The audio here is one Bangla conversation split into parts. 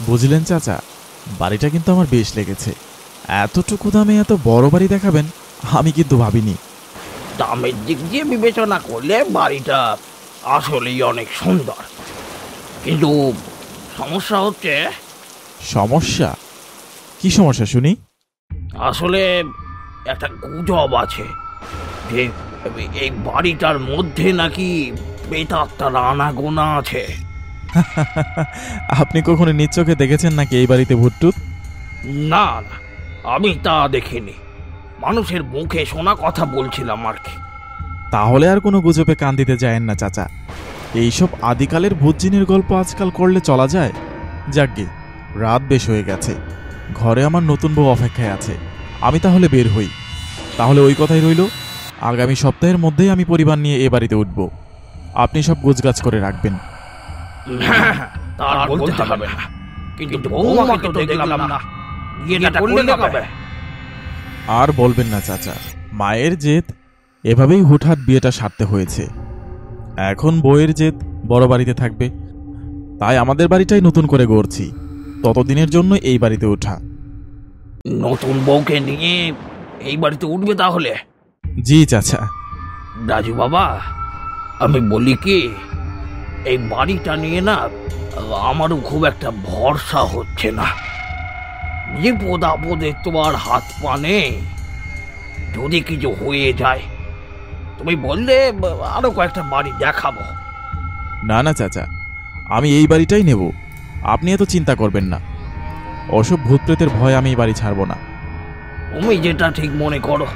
বুঝলেন চাচা, বাড়িটা কিন্তু আমার বেশ লেগেছে। এতটুকু দামে এত বড় বাড়ি দেখাবেন আমি কিন্তু ভাবিনি। দামের দিক দিয়ে বিবেচনা করলে বাড়িটা আসলেই অনেক সুন্দর, কিন্তু সমস্যা হচ্ছে। সমস্যা? কি সমস্যা শুনি? আসলে একটা গুজব আছে যে এই বাড়িটার মধ্যে নাকি প্রেতাত্মার আনাগোনা আছে। আপনি কখনো নিজ চোখে দেখেছেন নাকি এই বাড়িতে ভূতটুত? না না, আমি তা দেখিনি, মানুষের মুখে শোনা কথা বলছিলাম আর কি। তাহলে আর কোনো গুজবে কান দিতে যায়েন না চাচা। এইসব আদিকালের ভূতজিনের গল্প আজকাল করলে চলা যায়? যাকগে, রাত বেশ হয়ে গেছে, ঘরে আমার নতুন বউ অপেক্ষায় আছে, আমি তাহলে বের হই। তাহলে ওই কথাই রইল, আগামী সপ্তাহের মধ্যেই আমি পরিবার নিয়ে এ বাড়িতে উঠব। আপনি সব গোছগাছ করে রাখবেন। তার বলতে হবে না, কিন্তু বৌমাকে তো দেখলাম না, বিয়েটা করলে কবে? আর বলবেন না চাচা, মায়ের জেদ, এভাবেই হুটহাট বিয়েটা সারতে হয়েছে। এখন বউয়ের জেদ বড় বাড়িতে থাকবে, তাই আমাদের বাড়িটাই নতুন করে গড়ছি। ততদিনের জন্য এই বাড়িতে ওঠা। নতুন বউকে নিয়ে এই বাড়িতে উঠবে তাহলে? জি চাচা। রাজু বাবা, আমি বলি কি, এই বাড়িটা নিয়ে না আমারও খুব একটা ভরসা হচ্ছে না। বিপদ আপদে তোমার হাত পা নেই, যদি কিছু হয়ে যায় তুমি বললে আরো কয়েকটা বাড়ি দেখাবো। না না চাচা, আমি এই বাড়িটাই নেব, আপনি এত চিন্তা করবেন না। ওসব ভূত প্রেতের ভয় আমি এই বাড়ি ছাড়ব না। তুমি যেটা ঠিক মনে করো।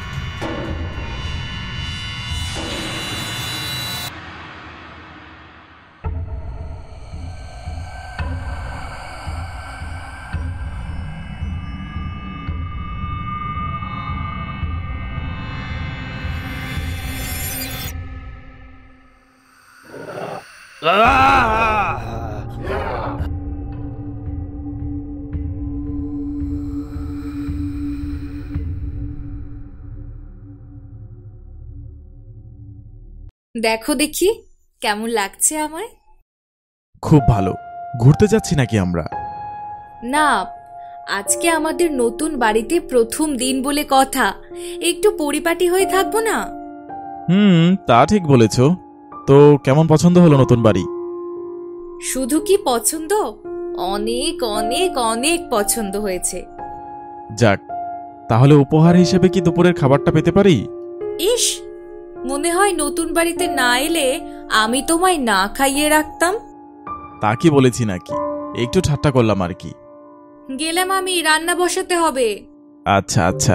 দেখো দেখি কেমন লাগছে আমায়। খুব ভালো। ঘুরতে যাচ্ছি নাকি আমরা? না, আজকে আমাদের নতুন বাড়িতে প্রথম দিন বলে কথা, একটু পরিপাটি হয়ে থাকবো না? তা ঠিক বলেছ। তো কেমন পছন্দ হলো নতুন বাড়ি? শুধু কি পছন্দ, অনেক অনেক অনেক পছন্দ হয়েছে। যাক, তাহলে উপহার হিসেবে কি দুপুরের খাবারটা পেতে পারি? ইস, মনে হয় নতুন বাড়িতে না এলে আমি তোমায় না খাইয়ে রাখতাম। তা কি বলেছি নাকি, একটু ঠাট্টা করলাম আর কি। গেলাম আমি, রান্না বসাতে হবে। আচ্ছা আচ্ছা।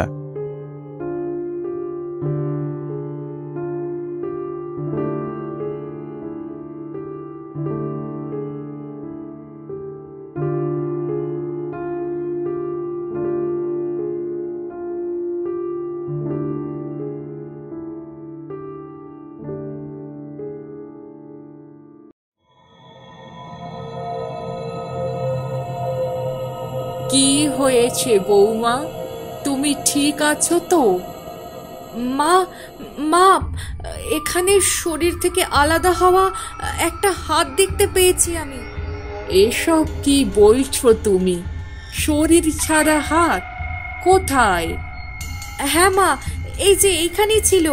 কি হয়েছে বৌমা, তুমি ঠিক আছো তো? মা, মা, এখানে শরীর থেকে আলাদা হওয়া একটা হাত দেখতে পেয়েছি আমি। এসব কি বলছো তুমি? শরীর ছাড়া হাত কোথায়? হ্যাঁ মা, এই যে এইখানেই ছিল।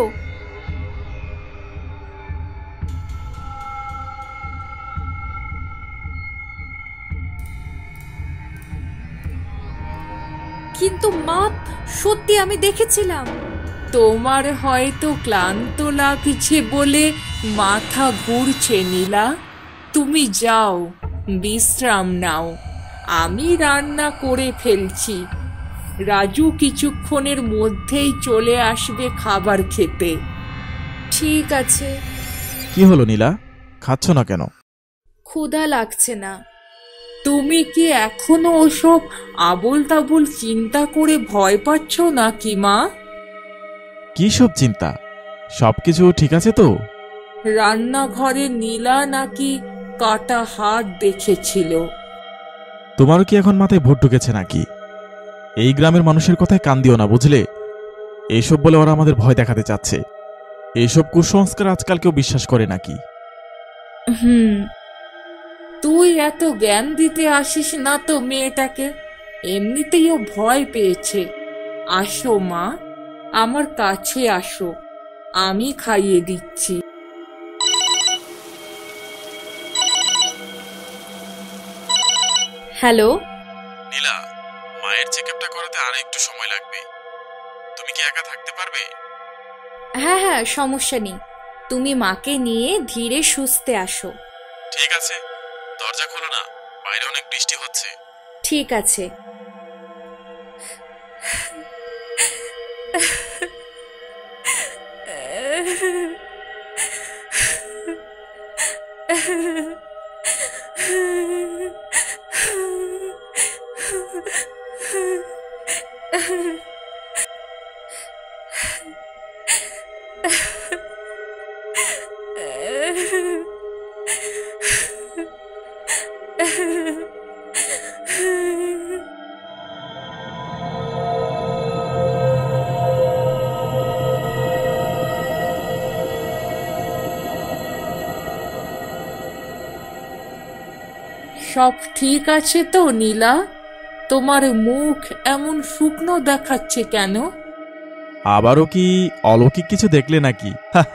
কিন্তু মা, সত্যি আমি দেখেছিলাম। তোমার হয়তো ক্লান্ত লাগছে বলে মাথা ঘুরছে নীলা, তুমি যাও বিশ্রাম নাও, আমি রান্না করে ফেলছি। রাজু কিছুক্ষণের মধ্যেই চলে আসবে খাবার খেতে। ঠিক আছে। কি হলো নীলা, খাচ্ছ না কেন? ক্ষুধা লাগছে না। তুমি কি এখনো ওসব আবোল তাবোল চিন্তা করে ভয় পাচ্ছ নাকি মা? কি সব চিন্তা? সবকিছু ঠিক আছে তো? রান্নাঘরে নীলা নাকি কাটা হাত দেখেছিল। তোমারও কি এখন মাথায় ভূত ঢুকেছে নাকি? এই গ্রামের মানুষের কথায় কান দিও না, বুঝলে? এইসব বলে ওরা আমাদের ভয় দেখাতে চাচ্ছে। এইসব কুসংস্কার আজকাল কেউ বিশ্বাস করে নাকি? তুই এত জ্ঞান দিতে আসিস না তো মেয়েটাকে, এমনিতেই ও ভয় পেয়েছে। আসো মা, আমার কাছে আসো, আমি খাইয়ে দিচ্ছি। হ্যালো। নীলা, মায়ের চেকআপটা করাতে আর একটু সময় লাগবে। তুমি কি একা থাকতে পারবে? হ্যাঁ হ্যাঁ, সমস্যা নেই, তুমি মাকে নিয়ে ধীরে সুস্থে আসো। ঠিক আছে, দরজা খোলো না, বাইরে অনেক বৃষ্টি হচ্ছে। ঠিক আছে। সব ঠিক আছে তো নীলা? তোমার মুখ এমন শুকনো দেখাচ্ছে কেন? আবারও কি অলৌকিক কিছু দেখলে নাকি?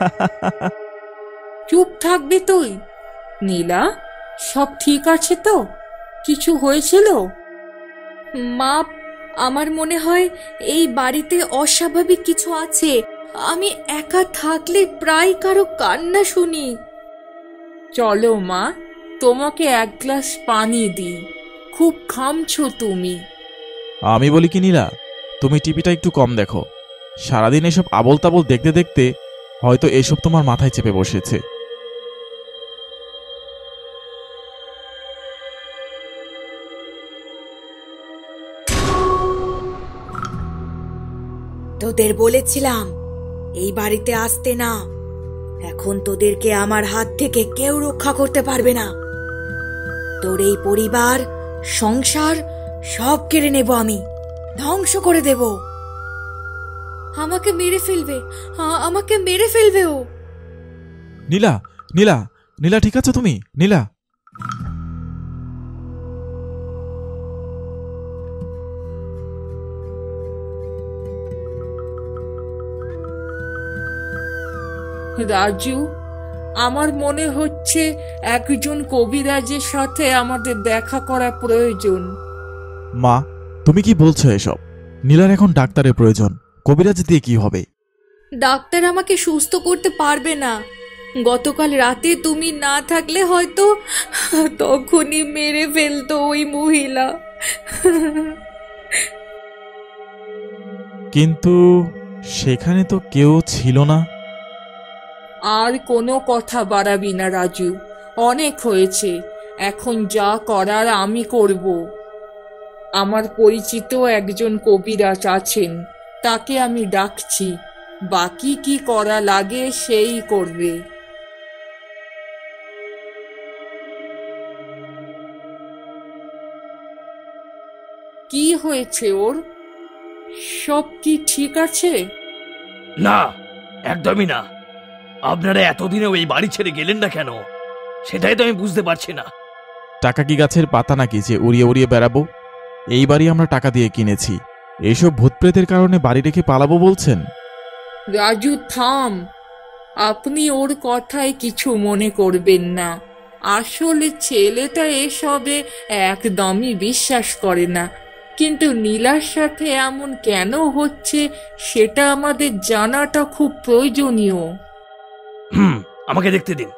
চুপ থাকবি তুই। নীলা, সব ঠিক আছে তো? কিছু হয়েছিল? মা, আমার মনে হয় এই বাড়িতে অস্বাভাবিক কিছু আছে। আমি একা থাকলে প্রায় কারো কান্না শুনি। চলো মা, তোমাকে এক গ্লাস পানি দিই, খুব ঘামছো তুমি। আমি বলি কি নীলা, তুমি টিভিটা একটু কম দেখো। সারাদিন এসব আবোল তাবোল দেখতে দেখতে হয়তো এসব তোমার মাথায় চেপে বসেছে। তোদের বলেছিলাম এই বাড়িতে আসতে না। এখন তোদেরকে আমার হাত থেকে কেউ রক্ষা করতে পারবে না। তোর এই পরিবার, সংসার সব কেড়ে নেব, আমি ধ্বংস করে দেব। আমাকে মেরে ফেলবে, আমাকে মেরে ফেলবে ও। নীলা, নীলা, নীলা, ঠিক আছো তুমি? নীলা, রাজু, আমার মনে হচ্ছে একজন কবিরাজের সাথে আমাদের দেখা করা প্রয়োজন। মা, তুমি কি বলছো এসব? নীলার এখন ডাক্তারের প্রয়োজন, কবিরাজ দিয়ে কি হবে? ডাক্তার আমাকে সুস্থ করতে পারবে না। গতকাল রাতে তুমি না থাকলে হয়তো তখনই মেরে ফেলতো ওই মহিলা। কিন্তু সেখানে তো কেউ ছিল না। আর কোনো কথা বাড়াবি না রাজু, অনেক হয়েছে। এখন যা করার আমি করব। আমার পরিচিত একজন কবিরাজ আছেন, তাকে আমি ডাকছি। বাকি কি করা লাগে সেই করবে। কি হয়েছে ওর? সব কি ঠিক আছে? না, একদমই না। আপনারা এতদিনেও এই বাড়ি ছেড়ে গেলেন না কেন, সেটাই তো আমি বুঝতে পারছি না। টাকা কি গাছের পাতা নাকি যে উড়িয়ে উড়িয়ে বেড়াবো? এই বাড়ি আমরা টাকা দিয়ে কিনেছি। এইসব ভূতপ্রেতের কারণে বাড়ি রেখে পালাবো বলছেন? রাজু থাম, আপনি ওর কথায় কিছু মনে করবেন না। আসলে ছেলেটা এসবে একদমই বিশ্বাস করে না, কিন্তু নীলার সাথে এমন কেন হচ্ছে সেটা আমাদের জানাটা খুব প্রয়োজনীয়। আমাকে দেখতে দিন।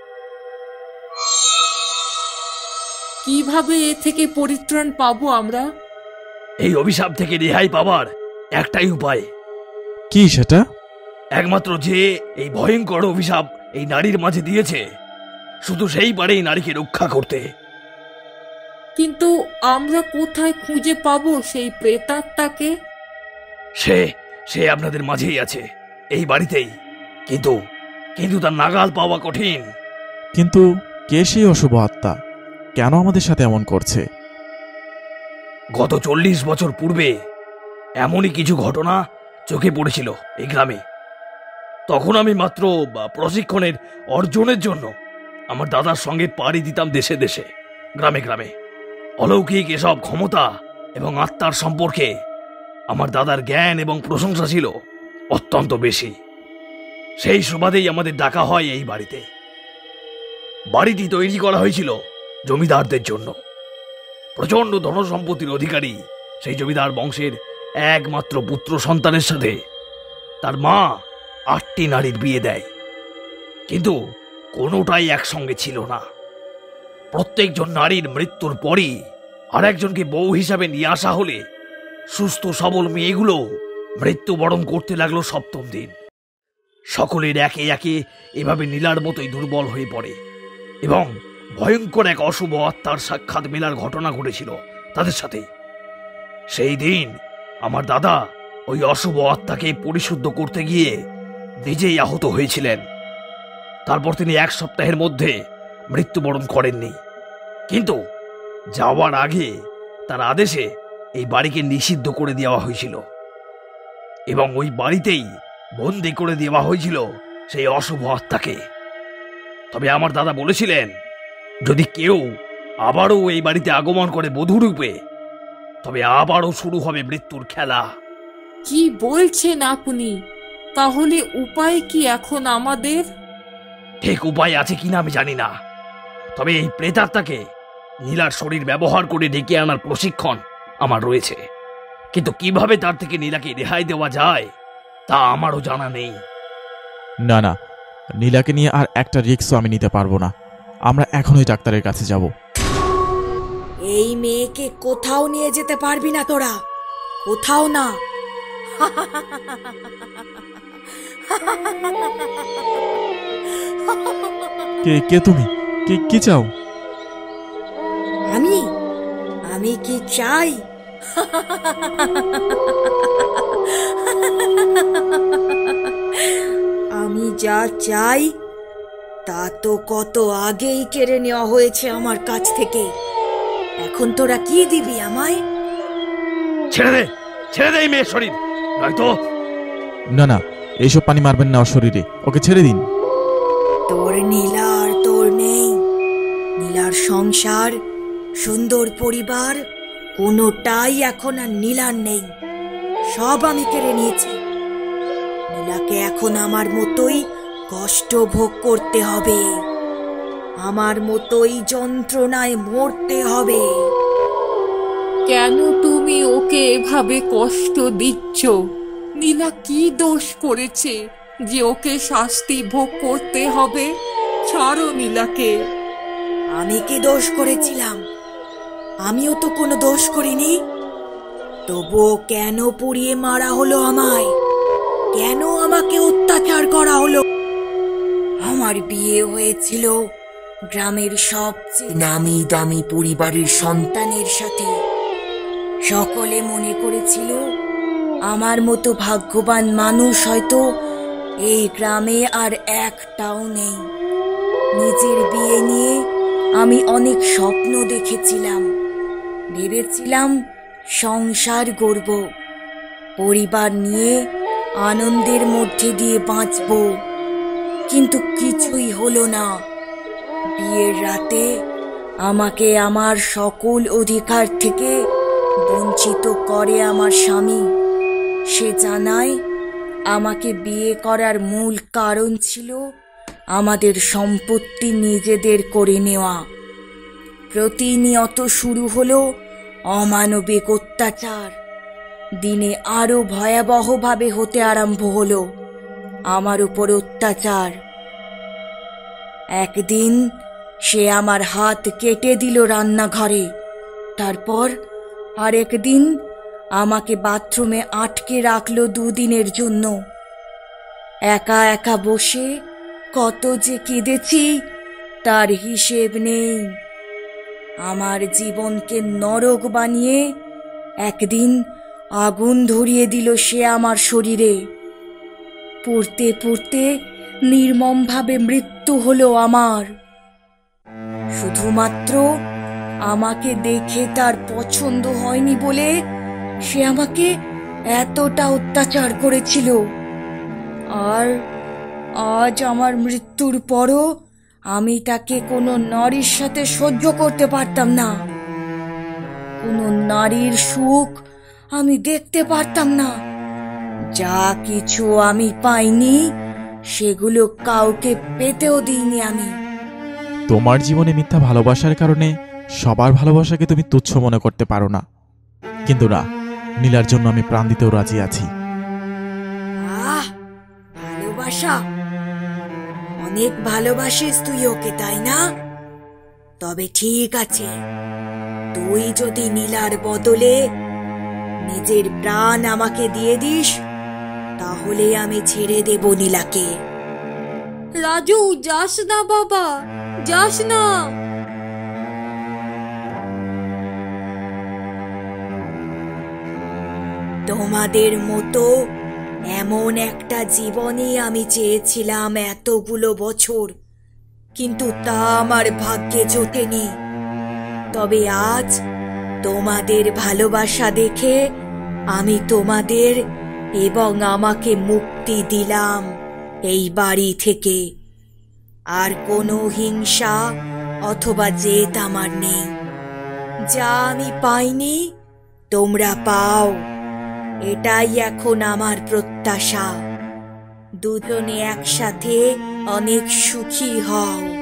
কিভাবে এ থেকে পরিত্রাণ পাবো আমরা? এই অভিশাপ থেকে রেহাই পাবার একটাই উপায়। কি সেটা? একমাত্র যে এই ভয়ঙ্কর অভিশাপ এই নারীর মাঝে দিয়েছে, শুধু সেই পারে এই নারীকে রক্ষা করতে। কিন্তু আমরা কোথায় খুঁজে পাবো সেই প্রেতাত্মাকে? সে সে আপনাদের মাঝেই আছে, এই বাড়িতেই। কিন্তু কিন্তু তার নাগাল পাওয়া কঠিন। কিন্তু কে সেই অশুভ আত্মা? কেন আমাদের সাথে এমন করছে? গত 40 বছর পূর্বে এমনই কিছু ঘটনা চোখে পড়েছিল এই গ্রামে। তখন আমি মাত্র প্রশিক্ষণের অর্জনের জন্য আমার দাদার সঙ্গে পাড়ি দিতাম দেশে দেশে। গ্রামে গ্রামে অলৌকিক এসব ক্ষমতা এবং আত্মার সম্পর্কে আমার দাদার জ্ঞান এবং প্রশংসা ছিল অত্যন্ত বেশি। সেই সুবাদেই আমাদের ডাকা হয় এই বাড়িতে। বাড়িটি তৈরি করা হয়েছিল জমিদারদের জন্য। প্রচণ্ড ধনসম্পত্তির অধিকারী সেই জমিদার বংশের একমাত্র পুত্র সন্তানের সাথে তার মা 8টি নারীর বিয়ে দেয়, কিন্তু কোনোটাই একসঙ্গে ছিল না। প্রত্যেকজন নারীর মৃত্যুর পরই আরেকজনকে বউ হিসাবে নিয়ে আসা হলে সুস্থ সবল মেয়েগুলো মৃত্যুবরণ করতে লাগলো 7ম দিন। সকলের একে একে এভাবে নীলার মতোই দুর্বল হয়ে পড়ে এবং ভয়ঙ্কর এক অশুভ আত্মার সাক্ষাৎ মেলার ঘটনা ঘটেছিল তাদের সাথে। সেই দিন আমার দাদা ওই অশুভ আত্মাকে পরিশুদ্ধ করতে গিয়ে নিজেই আহত হয়েছিলেন। তারপর তিনি 1 সপ্তাহের মধ্যে মৃত্যুবরণ করেননি, কিন্তু যাওয়ার আগে তার আদেশে এই বাড়িকে নিষিদ্ধ করে দেওয়া হয়েছিল এবং ওই বাড়িতেই বন্দি করে দেওয়া হয়েছিল সেই অশুভ আত্মাকে। তবে আমার দাদা বলেছিলেন, যদি কেউ আবারও এই বাড়িতে আগমন করে বধূরূপে, তবে আবারও শুরু হবে মৃত্যুর খেলা। কি বলছেন আপনি? তাহলে উপায় কি এখন আমাদের? ঠিক উপায় আছে কিনা আমি জানি না, তবে এই প্রেতাত্মাকে নীলার শরীর ব্যবহার করে ডেকে আনার প্রশিক্ষণ আমার রয়েছে, কিন্তু কিভাবে তার থেকে নীলাকে রেহাই দেওয়া যায় তা আমারও জানা নেই। না না, নীলাকে নিয়ে আর একটা রিস্কও আমি নিতে পারবো না। আমরা এখনই ডাক্তারের কাছে যাব। এই মেয়েকে কোথাও নিয়ে যেতে পারবি না তোরা, কোথাও না। কে তুমি? কি চাও? আমি কি চাই? আমি যা চাই তা তো কত আগেই কেড়ে নেওয়া হয়েছে আমার কাছ থেকে। এখন তোরা কি দিবি আমায়? ছেড়ে দে এই মেয়ের শরীর, নয়তো। না না, এইসব পানি মারবেন না ওর শরীরে, ওকে ছেড়ে দিন। তোর নীলার তোর নেই। নীলার সংসার, সুন্দর পরিবার, কোনোটাই এখন আর নীলার নেই। সব আমি কেড়ে নিয়েছি। নীলাকে এখন আমার মতোই কষ্ট ভোগ করতে হবে, আমার মতোই যন্ত্রণায় মরতে হবে। কেন তুমি ওকে এভাবে কষ্ট দিচ্ছ? নীলা কি দোষ করেছে যে ওকে শাস্তি ভোগ করতে হবে? ছাড়ো নীলাকে। আমি কি দোষ করেছিলাম? আমিও তো কোনো দোষ করিনি। তবুও কেন পুড়িয়ে মারা হলো আমায়? কেন আমাকে অত্যাচার করা হলো? আমার বিয়ে হয়েছিল গ্রামের সবচেয়ে নামি দামি পরিবারের সন্তানের সাথে। সকলে মনে করেছিল আমার মতো ভাগ্যবান মানুষ হয়তো এই গ্রামে আর একটাও নেই। নিজের বিয়ে নিয়ে আমি অনেক স্বপ্ন দেখেছিলাম। ভেবেছিলাম সংসার গড়ব, পরিবার নিয়ে আনন্দের মধ্যে দিয়ে বাঁচব, কিন্তু কিছুই হলো না। বিয়ের রাতে আমাকে আমার সকল অধিকার থেকে বঞ্চিত করে আমার স্বামী। সে জানায় আমাকে বিয়ে করার মূল কারণ ছিল আমাদের সম্পত্তি নিজেদের করে নেওয়া। প্রতিনিয়ত শুরু হলো অমানবিক অত্যাচার। দিনে আরো ভয়াবহভাবে হতে আরম্ভ হলো আমার উপর অত্যাচার। একদিন সে আমার হাত কেটে দিল রান্নাঘরে। তারপর আরেকদিন আমাকে বাথরুমে আটকে রাখলো 2 দিনের জন্য। একা একা বসে কত যে কেঁদেছি তার হিসেব নেই। আমার জীবনকে নরক বানিয়ে একদিন আগুন ধরিয়ে দিল সে আমার শরীরে। পুড়তে পুড়তে নির্মমভাবে মৃত্যু হলো আমার। শুধুমাত্র আমাকে দেখে তার পছন্দ হয়নি বলে সে আমাকে এতটা অত্যাচার করেছিল। আর আজ আমার মৃত্যুর পরও আমি তাকে কোনো নারীর সাথে সহ্য করতে পারতাম না। কোনো নারীর সুখ আমি দেখতে পারতাম না। যা কিছু আমি পাইনি সেগুলো কাউকে পেতেও দিইনি আমি। তোমার জীবনে মিথ্যা ভালোবাসার কারণে সবার ভালোবাসাকে তুমি তুচ্ছ মনে করতে পারো না, কিন্তু না, নীলার জন্য আমি প্রাণ দিতেও রাজি আছি। ভালোবাসা? অনেক ভালোবাসিস তুই ওকে, তাই না? তবে ঠিক আছে, তুই যদি নীলার বদলে নিজের প্রাণ আমাকে দিয়ে দিস তাহলে আমি ছেড়ে দেব নীলাকে। রাজু, যাস না বাবা, যাস না। তোমাদের মতো এমন একটা জীবনই আমি চেয়েছিলাম এতগুলো বছর, কিন্তু তা আমার ভাগ্যে জোটেনি। তবে আজ তোমাদের ভালোবাসা দেখে আমি তোমাদের এবং আমাকে মুক্তি দিলাম এই বাড়ি থেকে। আর কোনো হিংসা অথবা জেদ আমার নেই। যা আমি পাইনি তোমরা পাও, এটাই এখন আমার প্রত্যাশা। দুজনে একসাথে অনেক সুখী হও।